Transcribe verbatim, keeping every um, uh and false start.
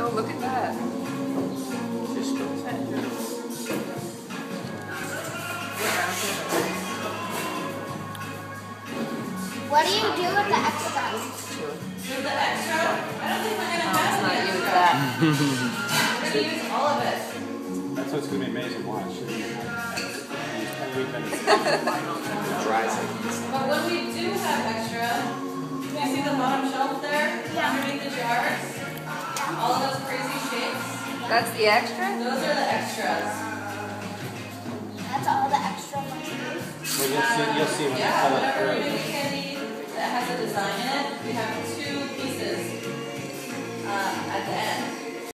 Oh, look at that. What do you do with the extras? With the extra? I don't think we're going to No, have let's not the use extra. that. We're going to use all of it. That's what's going to be amazing. Watch. But when we do have extra, do you see the bottom shelf there? Yeah. Underneath the jars? All of those crazy shapes? That's the extra? Those are the extras. That's all the extra ones. Well, you'll see, you'll see when Yeah, you pull it whatever through. rainy candy that has a design in it, we have two pieces uh, at the end.